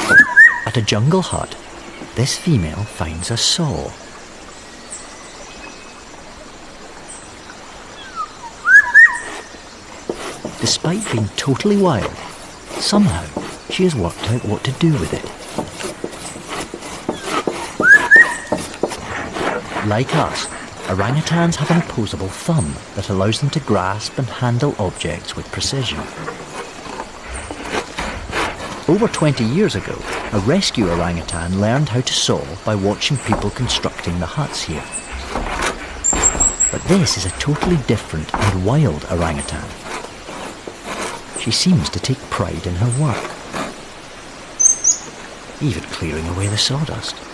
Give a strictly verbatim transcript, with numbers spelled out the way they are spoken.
At a jungle hut, this female finds a saw. Despite being totally wild, somehow she has worked out what to do with it. Like us, orangutans have an opposable thumb that allows them to grasp and handle objects with precision. Over twenty years ago, a rescue orangutan learned how to saw by watching people constructing the huts here. But this is a totally different and wild orangutan. She seems to take pride in her work, even clearing away the sawdust.